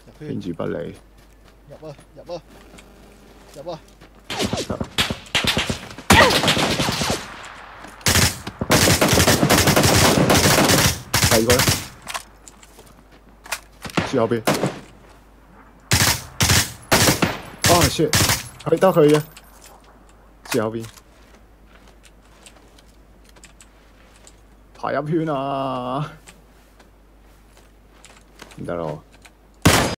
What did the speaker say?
圈天主不理。 入啊入啊入啊！ 第二個咧，樹後邊。啊 shit！佢得佢嘅樹後邊，排入圈啊！唔得咯〜